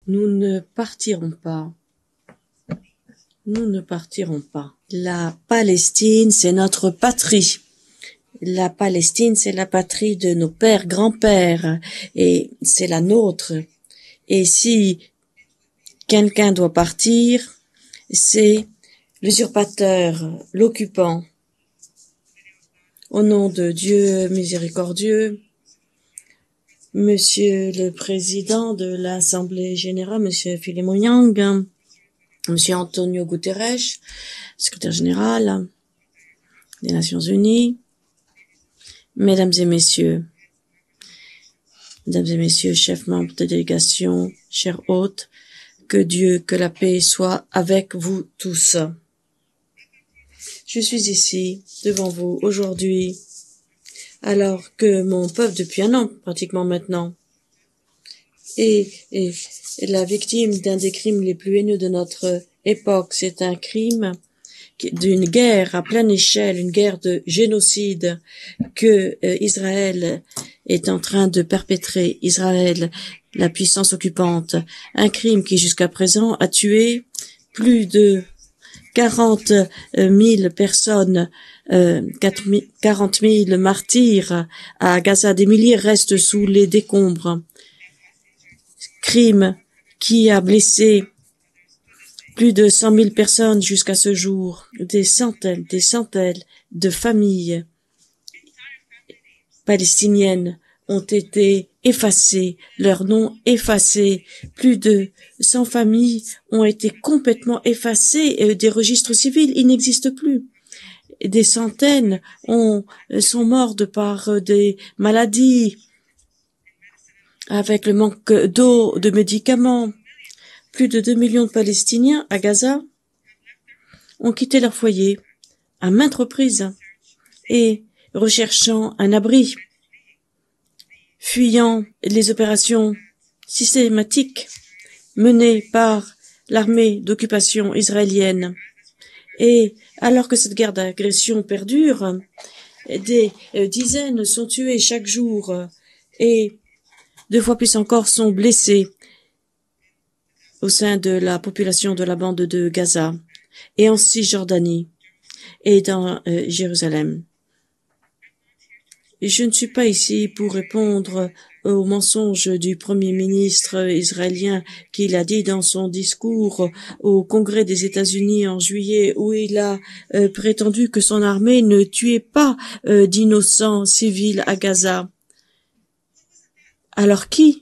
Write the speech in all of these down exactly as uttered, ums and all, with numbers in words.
Nous ne partirons pas. Nous ne partirons pas. La Palestine, c'est notre patrie. La Palestine, c'est la patrie de nos pères, grands-pères, et c'est la nôtre. Et si quelqu'un doit partir, c'est l'usurpateur, l'occupant. Au nom de Dieu miséricordieux, Monsieur le Président de l'Assemblée générale, Monsieur Philemon Yang, Monsieur Antonio Guterres, Secrétaire général des Nations Unies, Mesdames et Messieurs, Mesdames et Messieurs, chefs membres de délégation, chers hôtes, que Dieu, que la paix soit avec vous tous. Je suis ici, devant vous, aujourd'hui, alors que mon peuple, depuis un an, pratiquement maintenant, est, est, est la victime d'un des crimes les plus haineux de notre époque. C'est un crime d'une guerre à pleine échelle, une guerre de génocide que euh, Israël est en train de perpétrer. Israël, la puissance occupante, un crime qui jusqu'à présent a tué plus de quarante mille personnes, euh, quarante mille martyrs à Gaza. Des milliers restent sous les décombres. Crime qui a blessé plus de cent mille personnes jusqu'à ce jour. Des centaines, des centaines de familles palestiniennes ont été effacées, leurs noms effacés. Plus de cent familles ont été complètement effacées des registres civils. Ils n'existent plus. Des centaines ont, sont mortes par des maladies, avec le manque d'eau, de médicaments. Plus de deux millions de Palestiniens à Gaza ont quitté leur foyer à maintes reprises et recherchant un abri, fuyant les opérations systématiques menées par l'armée d'occupation israélienne. Et alors que cette guerre d'agression perdure, des dizaines sont tuées chaque jour et deux fois plus encore sont blessés au sein de la population de la bande de Gaza et en Cisjordanie et dans euh, Jérusalem. Je ne suis pas ici pour répondre aux mensonges du Premier ministre israélien qu'il a dit dans son discours au Congrès des États-Unis en juillet, où il a euh, prétendu que son armée ne tuait pas euh, d'innocents civils à Gaza. Alors qui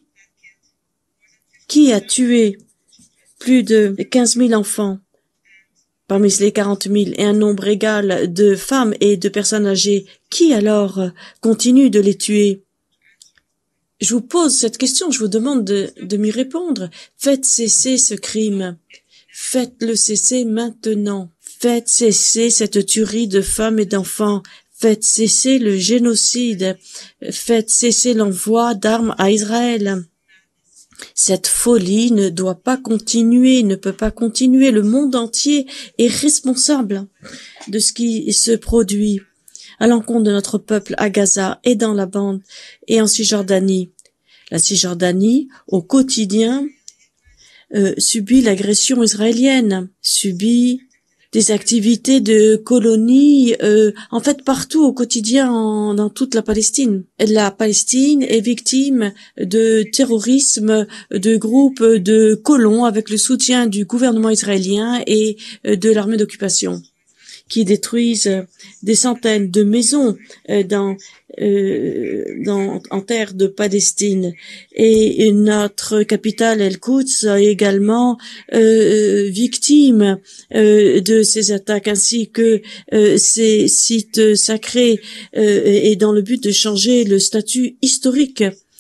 Qui a tué plus de quinze mille enfants parmi les quarante mille et un nombre égal de femmes et de personnes âgées? Qui alors continue de les tuer? Je vous pose cette question, je vous demande de, de m'y répondre. Faites cesser ce crime. Faites-le cesser maintenant. Faites cesser cette tuerie de femmes et d'enfants. Faites cesser le génocide. Faites cesser l'envoi d'armes à Israël. Cette folie ne doit pas continuer, ne peut pas continuer. Le monde entier est responsable de ce qui se produit à l'encontre de notre peuple à Gaza et dans la bande et en Cisjordanie. La Cisjordanie, au quotidien, euh, subit l'agression israélienne, subit des activités de colonies, euh, en fait partout au quotidien en, dans toute la Palestine. La Palestine est victime de terrorisme de groupes de colons avec le soutien du gouvernement israélien et de l'armée d'occupation, qui détruisent des centaines de maisons dans, euh, dans, en terre de Palestine. Et notre capitale El-Quds est également euh, victime euh, de ces attaques, ainsi que euh, ces sites sacrés, euh, et dans le but de changer le statut historique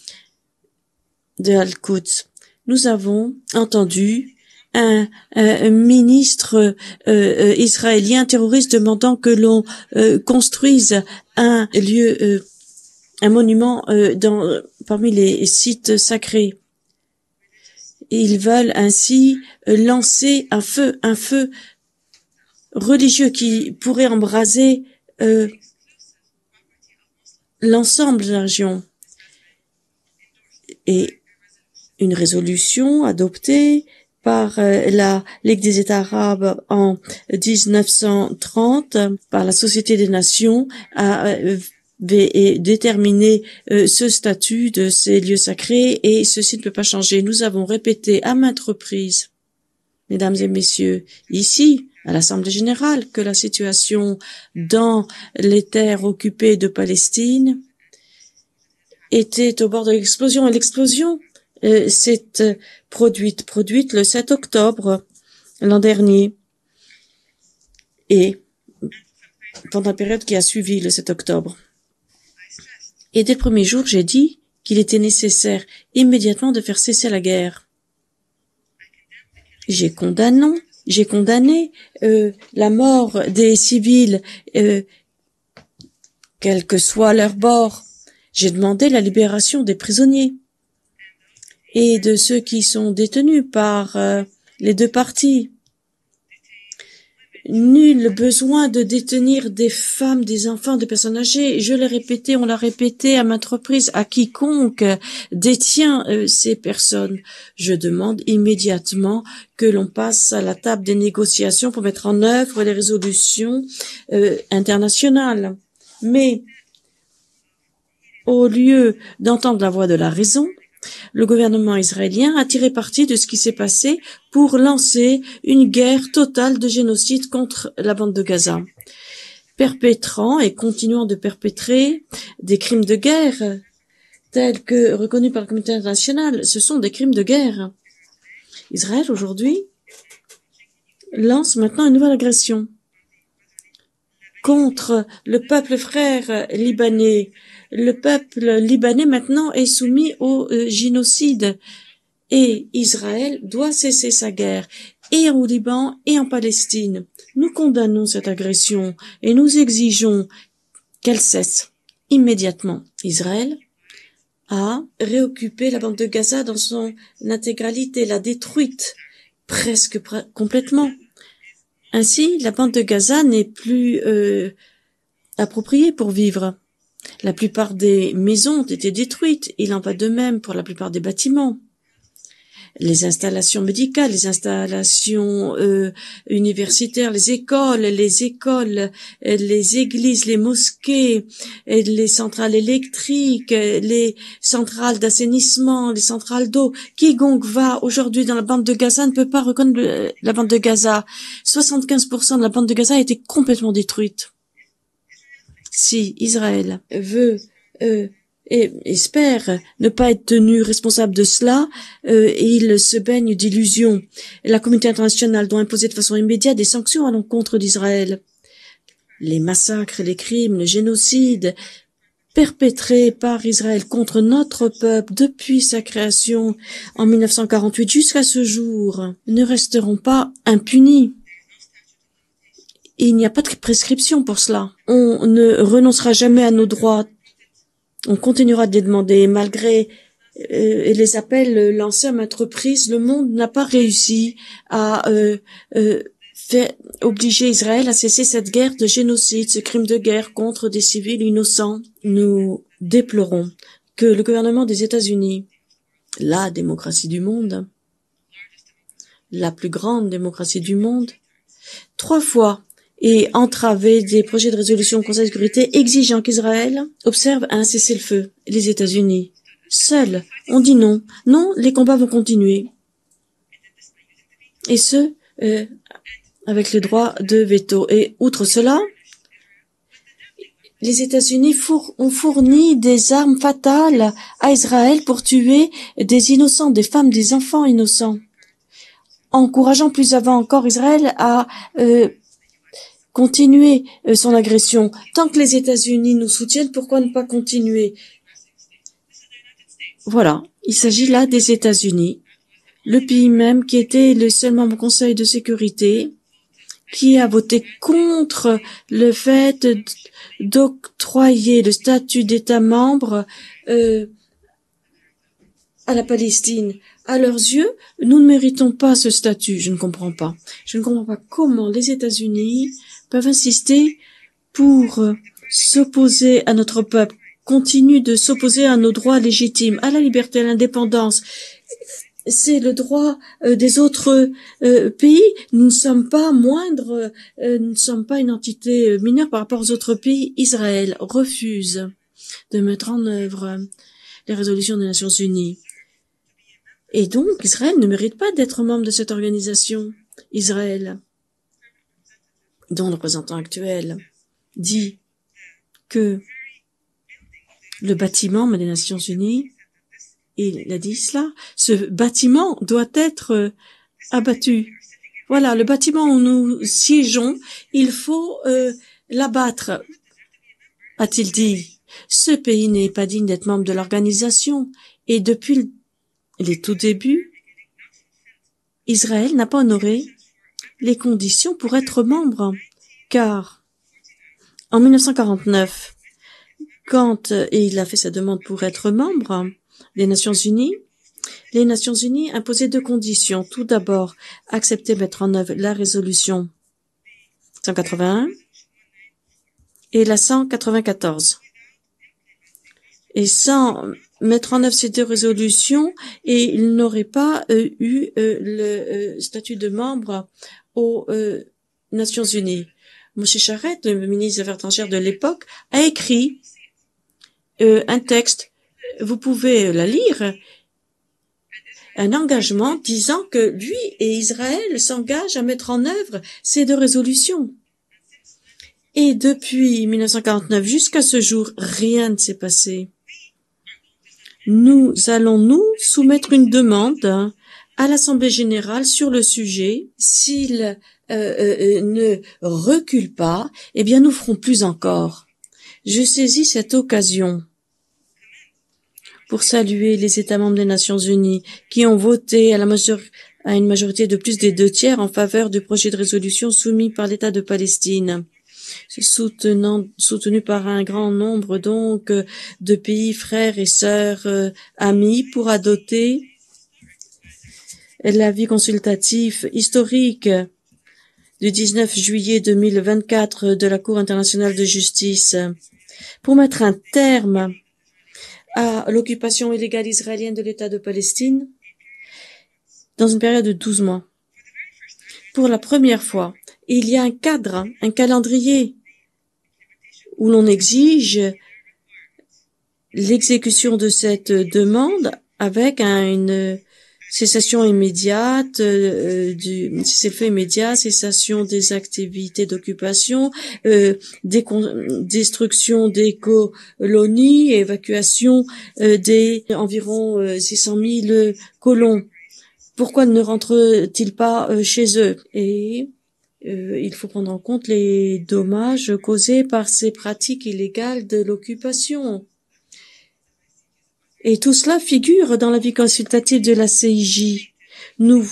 de El-Quds. Nous avons entendu Un, un ministre euh, israélien terroriste demandant que l'on euh, construise un lieu, euh, un monument euh, dans, parmi les sites sacrés. Ils veulent ainsi lancer un feu, un feu religieux qui pourrait embraser euh, l'ensemble de la région. Et une résolution adoptée par euh, la Ligue des États arabes en dix-neuf cent trente, par la Société des Nations, a euh, et déterminer euh, ce statut de ces lieux sacrés, et ceci ne peut pas changer. Nous avons répété à maintes reprises, mesdames et messieurs, ici, à l'Assemblée générale, que la situation dans les terres occupées de Palestine était au bord de l'explosion. Et l'explosion euh, s'est euh, produite, produite le sept octobre l'an dernier. Et pendant la période qui a suivi le sept octobre. Et dès le premier jour, j'ai dit qu'il était nécessaire immédiatement de faire cesser la guerre. J'ai condamné, j'ai condamné euh, la mort des civils, euh, quel que soit leur bord. J'ai demandé la libération des prisonniers et de ceux qui sont détenus par euh, les deux parties. Nul besoin de détenir des femmes, des enfants, des personnes âgées. Je l'ai répété, on l'a répété à maintes reprises, à quiconque détient euh, ces personnes. Je demande immédiatement que l'on passe à la table des négociations pour mettre en œuvre les résolutions euh, internationales. Mais au lieu d'entendre la voix de la raison, le gouvernement israélien a tiré parti de ce qui s'est passé pour lancer une guerre totale de génocide contre la bande de Gaza, perpétrant et continuant de perpétrer des crimes de guerre tels que reconnus par la communauté internationale. Ce sont des crimes de guerre. Israël, aujourd'hui, lance maintenant une nouvelle agression contre le peuple frère libanais. Le peuple libanais maintenant est soumis au euh, génocide et Israël doit cesser sa guerre, et au Liban et en Palestine. Nous condamnons cette agression et nous exigeons qu'elle cesse immédiatement. Israël a réoccupé la bande de Gaza dans son intégralité, l'a détruite presque pr- complètement. Ainsi, la bande de Gaza n'est plus euh, appropriée pour vivre. La plupart des maisons ont été détruites. Il en va de même pour la plupart des bâtiments. Les installations médicales, les installations euh, universitaires, les écoles, les écoles, les églises, les mosquées, les centrales électriques, les centrales d'assainissement, les centrales d'eau. Quiconque va aujourd'hui dans la bande de Gaza ne peut pas reconnaître la bande de Gaza. soixante-quinze pour cent de la bande de Gaza a été complètement détruite. Si Israël veut euh, et espère ne pas être tenu responsable de cela, euh, il se baigne d'illusions. La communauté internationale doit imposer de façon immédiate des sanctions à l'encontre d'Israël. Les massacres, les crimes, le génocide perpétrés par Israël contre notre peuple depuis sa création en mille neuf cent quarante-huit jusqu'à ce jour ne resteront pas impunis. Il n'y a pas de prescription pour cela. On ne renoncera jamais à nos droits. On continuera de les demander. Malgré euh, les appels lancés à maintes reprises, le monde n'a pas réussi à euh, euh, faire obliger Israël à cesser cette guerre de génocide, ce crime de guerre contre des civils innocents. Nous déplorons que le gouvernement des États-Unis, la démocratie du monde, la plus grande démocratie du monde, trois fois et entraver des projets de résolution au Conseil de sécurité exigeant qu'Israël observe un cessez-le-feu. Les États-Unis, seuls, ont dit non. Non, les combats vont continuer. Et ce, euh, avec le droit de veto. Et outre cela, les États-Unis four- ont fourni des armes fatales à Israël pour tuer des innocents, des femmes, des enfants innocents, encourageant plus avant encore Israël à euh, continuer euh, son agression. Tant que les États-Unis nous soutiennent, pourquoi ne pas continuer? Voilà, il s'agit là des États-Unis, le pays même qui était le seul membre du Conseil de sécurité, qui a voté contre le fait d'octroyer le statut d'État membre euh, à la Palestine. À leurs yeux, nous ne méritons pas ce statut. Je ne comprends pas. Je ne comprends pas comment les États-Unis peuvent insister pour euh, s'opposer à notre peuple, continuent de s'opposer à nos droits légitimes, à la liberté, à l'indépendance, c'est le droit euh, des autres euh, pays. Nous ne sommes pas moindres, euh, nous ne sommes pas une entité euh, mineure par rapport aux autres pays. Israël refuse de mettre en œuvre les résolutions des Nations Unies. Et donc, Israël ne mérite pas d'être membre de cette organisation. Israël, dont le représentant actuel dit que le bâtiment des Nations Unies, il a dit cela, ce bâtiment doit être abattu. Voilà, le bâtiment où nous siégeons, il faut euh, l'abattre, a-t-il dit. Ce pays n'est pas digne d'être membre de l'organisation. Et depuis les tout débuts, Israël n'a pas honoré les conditions pour être membre. Car en mille neuf cent quarante-neuf, quand il a fait sa demande pour être membre des Nations Unies, les Nations Unies imposaient deux conditions. Tout d'abord, accepter de mettre en œuvre la résolution cent quatre-vingt-un et la cent quatre-vingt-quatorze. Et sans mettre en œuvre ces deux résolutions, et il n'aurait pas euh, eu euh, le euh, statut de membre aux euh, Nations Unies. Moshe Charette, le ministre des Affaires étrangères de l'époque, a écrit euh, un texte, vous pouvez la lire, un engagement disant que lui et Israël s'engagent à mettre en œuvre ces deux résolutions. Et depuis mille neuf cent quarante-neuf jusqu'à ce jour, rien ne s'est passé. Nous allons nous soumettre une demande à l'Assemblée générale sur le sujet. S'il euh, euh, ne recule pas, eh bien nous ferons plus encore. Je saisis cette occasion pour saluer les États membres des Nations Unies qui ont voté à, la major- à une majorité de plus des deux tiers en faveur du projet de résolution soumis par l'État de Palestine. C'est soutenant, soutenu par un grand nombre donc de pays frères et sœurs euh, amis pour adopter l'avis consultatif historique du dix-neuf juillet deux mille vingt-quatre de la Cour internationale de justice pour mettre un terme à l'occupation illégale israélienne de l'État de Palestine dans une période de douze mois. Pour la première fois, il y a un cadre, un calendrier où l'on exige l'exécution de cette demande avec un, une cessation immédiate euh, du cessez-le-feu immédiat, cessation des activités d'occupation, euh, destruction des colonies, évacuation euh, des environ euh, six cent mille colons. Pourquoi ne rentrent-ils pas euh, chez eux? Et euh, il faut prendre en compte les dommages causés par ces pratiques illégales de l'occupation. Et tout cela figure dans l'avis consultatif de la C I J. Nous,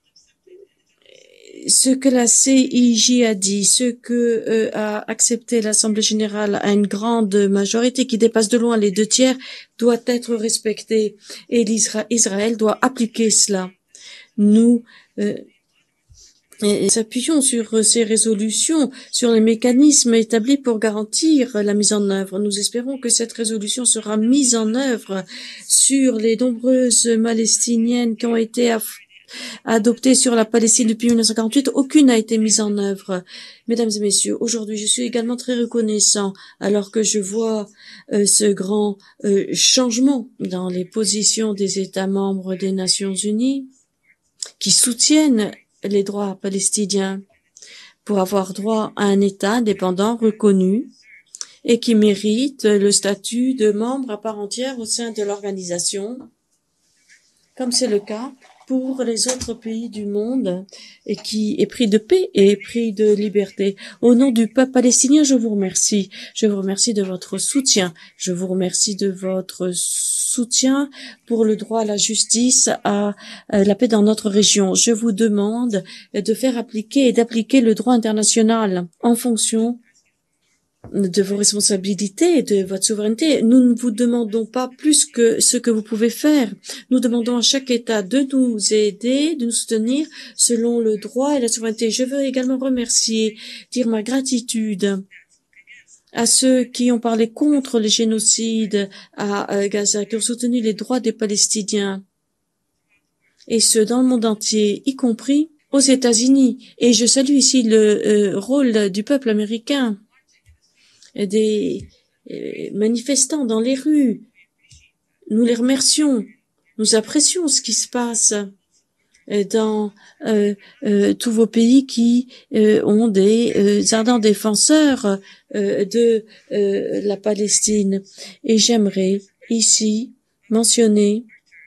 ce que la C I J a dit, ce que euh, a accepté l'Assemblée générale à une grande majorité qui dépasse de loin les deux tiers, doit être respecté. Et l'Israël doit appliquer cela. Nous euh, et s'appuyons sur ces résolutions, sur les mécanismes établis pour garantir la mise en œuvre. Nous espérons que cette résolution sera mise en œuvre sur les nombreuses Palestiniennes qui ont été adoptées sur la Palestine depuis mille neuf cent quarante-huit. Aucune n'a été mise en œuvre. Mesdames et messieurs, aujourd'hui, je suis également très reconnaissant alors que je vois euh, ce grand euh, changement dans les positions des États membres des Nations Unies qui soutiennent les droits palestiniens pour avoir droit à un État indépendant reconnu et qui mérite le statut de membre à part entière au sein de l'organisation, comme c'est le cas pour les autres pays du monde et qui est pris de paix et pris de liberté. Au nom du peuple palestinien, je vous remercie. Je vous remercie de votre soutien. Je vous remercie de votre soutien pour le droit à la justice, à la paix dans notre région. Je vous demande de faire appliquer et d'appliquer le droit international en fonction de vos responsabilités et de votre souveraineté. Nous ne vous demandons pas plus que ce que vous pouvez faire. Nous demandons à chaque État de nous aider, de nous soutenir selon le droit et la souveraineté. Je veux également remercier, dire ma gratitude à ceux qui ont parlé contre les génocides à Gaza, qui ont soutenu les droits des Palestiniens. et ce dans le monde entier, y compris aux États-Unis. Et je salue ici le euh, rôle du peuple américain, des euh, manifestants dans les rues. Nous les remercions, nous apprécions ce qui se passe dans euh, euh, tous vos pays qui euh, ont des euh, ardents défenseurs euh, de euh, la Palestine. Et j'aimerais ici mentionner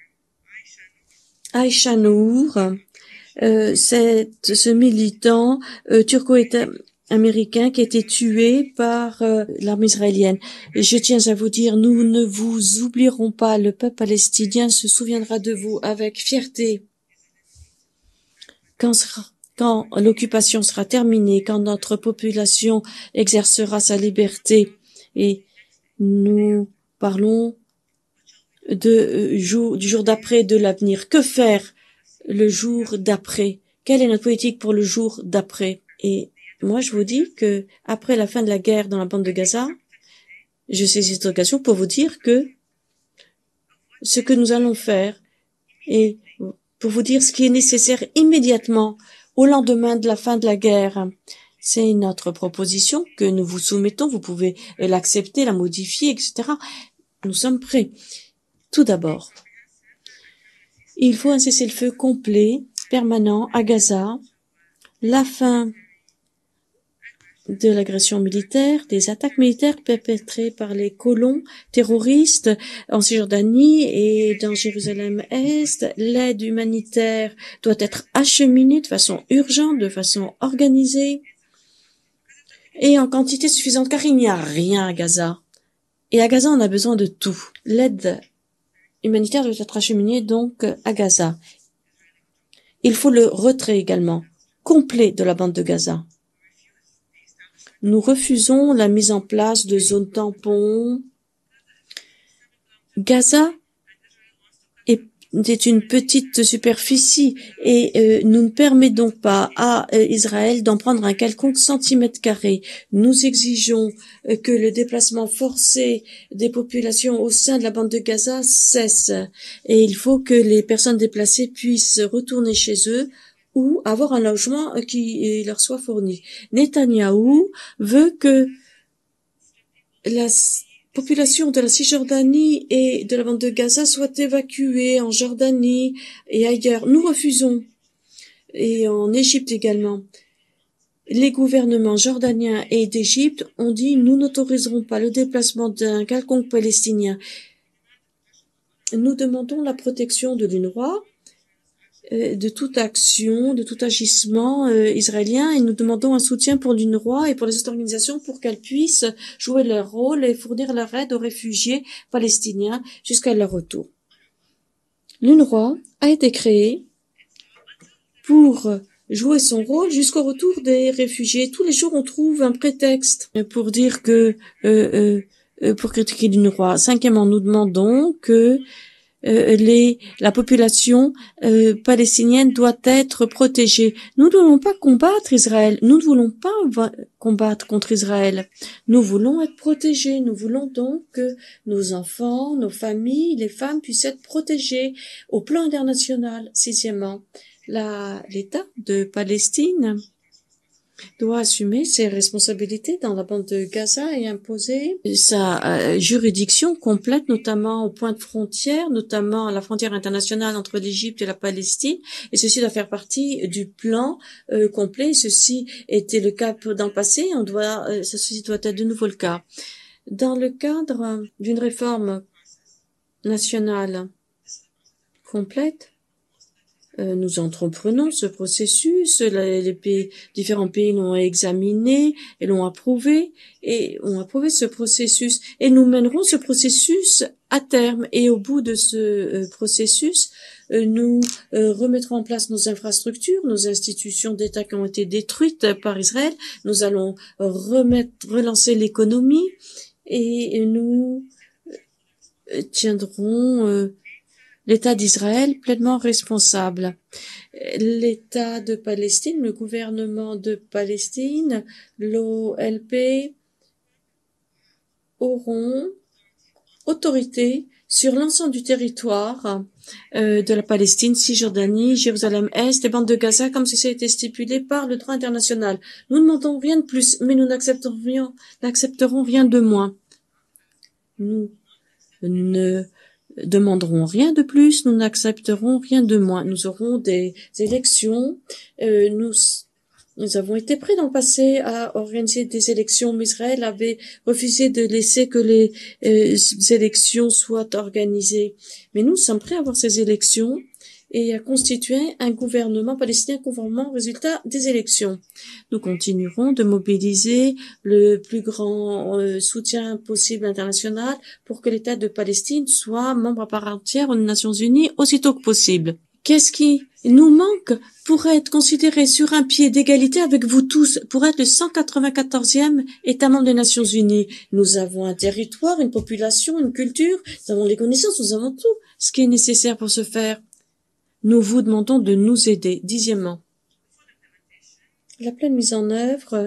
Aïcha Nour, euh, cette, ce militant euh, turco-américain qui a été tué par euh, l'armée israélienne. Et je tiens à vous dire, nous ne vous oublierons pas, le peuple palestinien se souviendra de vous avec fierté. Quand, sera, quand l'occupation sera terminée, quand notre population exercera sa liberté, et nous parlons de, euh, jour, du jour d'après, de l'avenir. Que faire le jour d'après? Quelle est notre politique pour le jour d'après? Et moi, je vous dis que après la fin de la guerre dans la bande de Gaza, je saisis cette occasion pour vous dire que ce que nous allons faire et pour vous dire ce qui est nécessaire immédiatement au lendemain de la fin de la guerre. C'est notre proposition que nous vous soumettons. Vous pouvez l'accepter, la modifier, et cetera. Nous sommes prêts. Tout d'abord, il faut un cessez-le-feu complet, permanent à Gaza, la fin de l'agression militaire, des attaques militaires perpétrées par les colons terroristes en Cisjordanie et dans Jérusalem-Est. L'aide humanitaire doit être acheminée de façon urgente, de façon organisée et en quantité suffisante, car il n'y a rien à Gaza. Et à Gaza, on a besoin de tout. L'aide humanitaire doit être acheminée donc à Gaza. Il faut le retrait également, complet de la bande de Gaza. Nous refusons la mise en place de zones tampons. Gaza est, est une petite superficie et euh, nous ne permettons pas à euh, Israël d'en prendre un quelconque centimètre carré. Nous exigeons euh, que le déplacement forcé des populations au sein de la bande de Gaza cesse et il faut que les personnes déplacées puissent retourner chez eux ou avoir un logement qui leur soit fourni. Netanyahou veut que la population de la Cisjordanie et de la bande de Gaza soit évacuée en Jordanie et ailleurs. Nous refusons. Et en Égypte également. Les gouvernements jordaniens et d'Égypte ont dit nous n'autoriserons pas le déplacement d'un quelconque Palestinien. Nous demandons la protection de l'UNRWA, de toute action, de tout agissement euh, israélien et nous demandons un soutien pour l'UNRWA et pour les autres organisations pour qu'elles puissent jouer leur rôle et fournir leur aide aux réfugiés palestiniens jusqu'à leur retour. L'UNRWA a été créée pour jouer son rôle jusqu'au retour des réfugiés. Tous les jours, on trouve un prétexte pour dire que, euh, euh, pour critiquer l'UNRWA. Cinquièmement, nous demandons que Euh, les, la population euh, palestinienne doit être protégée. Nous ne voulons pas combattre Israël. Nous ne voulons pas combattre contre Israël. Nous voulons être protégés. Nous voulons donc que nos enfants, nos familles, les femmes puissent être protégées au plan international. Sixièmement, la, l'État de Palestine doit assumer ses responsabilités dans la bande de Gaza et imposer sa euh, juridiction complète, notamment au point de frontière, notamment à la frontière internationale entre l'Égypte et la Palestine. Et ceci doit faire partie du plan euh, complet. Ceci était le cas dans le passé. On doit, euh, ceci doit être de nouveau le cas. Dans le cadre d'une réforme nationale complète, Euh, nous entreprenons ce processus, les, les pays, différents pays l'ont examiné et l'ont approuvé et ont approuvé ce processus et nous mènerons ce processus à terme et au bout de ce euh, processus, euh, nous euh, remettrons en place nos infrastructures, nos institutions d'État qui ont été détruites par Israël. Nous allons remettre, relancer l'économie et nous tiendrons euh, l'État d'Israël pleinement responsable. L'État de Palestine, le gouvernement de Palestine, l'O L P auront autorité sur l'ensemble du territoire euh, de la Palestine, Cisjordanie, Jérusalem-Est et bande de Gaza, comme ceci a été stipulé par le droit international. Nous ne demandons rien de plus, mais nous n'accepterons rien, n'accepterons rien de moins. Nous ne demanderons rien de plus, nous n'accepterons rien de moins. Nous aurons des élections, euh, nous Nous avons été prêts dans le passé à organiser des élections, mais Israël avait refusé de laisser que les euh, élections soient organisées. Mais nous sommes prêts à avoir ces élections et à constituer un gouvernement palestinien conformément au résultat des élections. Nous continuerons de mobiliser le plus grand euh, soutien possible international pour que l'État de Palestine soit membre à part entière aux Nations Unies aussitôt que possible. Qu'est-ce qui nous manque pour être considéré sur un pied d'égalité avec vous tous, pour être le cent quatre-vingt-quatorzième État membre des Nations Unies? Nous avons un territoire, une population, une culture, nous avons les connaissances, nous avons tout ce qui est nécessaire pour ce faire. Nous vous demandons de nous aider. Dixièmement, la pleine mise en œuvre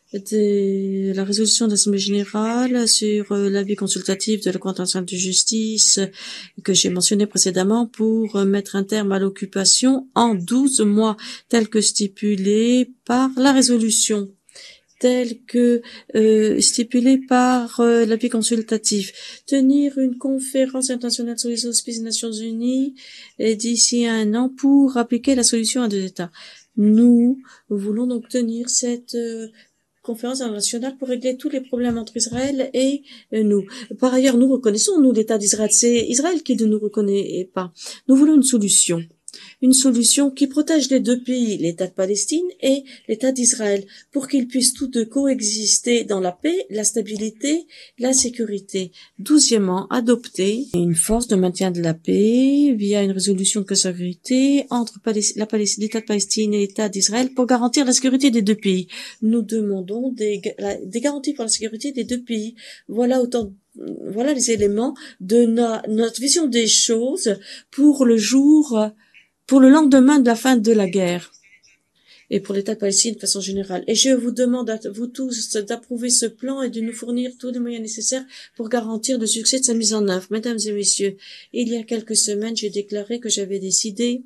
de la résolution de l'Assemblée générale sur l'avis consultatif de la Cour internationale de justice que j'ai mentionné précédemment pour mettre un terme à l'occupation en douze mois, tel que stipulé par la résolution, tel que euh, stipulé par euh, l'avis consultatif. Tenir une conférence internationale sur les auspices des Nations Unies d'ici un an pour appliquer la solution à deux États. Nous voulons donc tenir cette euh, conférence internationale pour régler tous les problèmes entre Israël et nous. Par ailleurs, nous reconnaissons, nous, l'État d'Israël. C'est Israël qui ne nous reconnaît pas. Nous voulons une solution. Une solution qui protège les deux pays, l'État de Palestine et l'État d'Israël, pour qu'ils puissent tous deux coexister dans la paix, la stabilité, la sécurité. Douzièmement, adopter une force de maintien de la paix via une résolution de sécurité entre l'État de Palestine et l'État d'Israël pour garantir la sécurité des deux pays. Nous demandons des, des garanties pour la sécurité des deux pays. Voilà autant Voilà les éléments de no, notre vision des choses pour le jour pour le lendemain de la fin de la guerre et pour l'État de Palestine de façon générale. Et je vous demande à vous tous d'approuver ce plan et de nous fournir tous les moyens nécessaires pour garantir le succès de sa mise en œuvre. Mesdames et messieurs, il y a quelques semaines, j'ai déclaré que j'avais décidé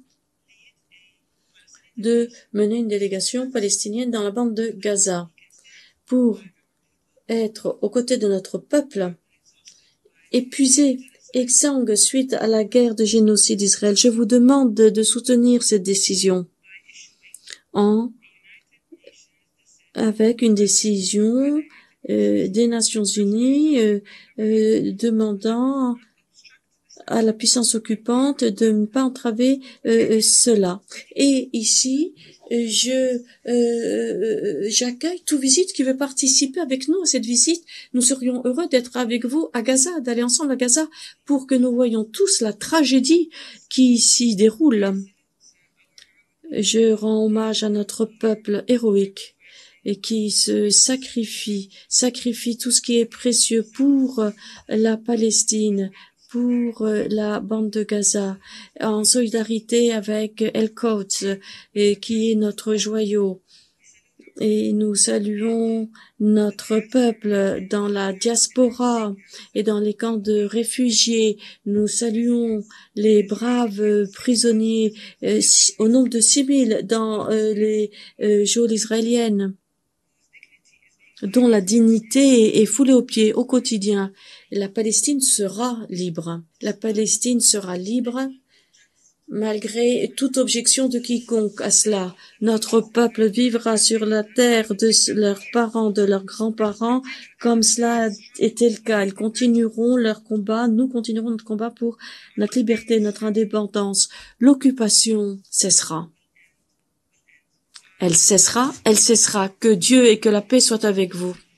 de mener une délégation palestinienne dans la bande de Gaza pour être aux côtés de notre peuple épuisé, exsangue suite à la guerre de génocide d'Israël. Je vous demande de, de soutenir cette décision en avec une décision euh, des Nations Unies euh, euh, demandant à la puissance occupante de ne pas entraver euh, cela. Et ici, je euh, j'accueille toute visite qui veut participer avec nous à cette visite. Nous serions heureux d'être avec vous à Gaza, d'aller ensemble à Gaza pour que nous voyions tous la tragédie qui s'y déroule. Je rends hommage à notre peuple héroïque et qui se sacrifie, sacrifie tout ce qui est précieux pour la Palestine, pour la bande de Gaza, en solidarité avec El-Quds, qui est notre joyau. Et nous saluons notre peuple dans la diaspora et dans les camps de réfugiés. Nous saluons les braves prisonniers, euh, au nombre de six mille dans euh, les euh, geôles israéliennes, dont la dignité est foulée aux pieds au quotidien. La Palestine sera libre. La Palestine sera libre malgré toute objection de quiconque à cela. Notre peuple vivra sur la terre de leurs parents, de leurs grands-parents, comme cela était le cas. Ils continueront leur combat, nous continuerons notre combat pour notre liberté, notre indépendance. L'occupation cessera. Elle cessera, elle cessera. Que Dieu et que la paix soient avec vous.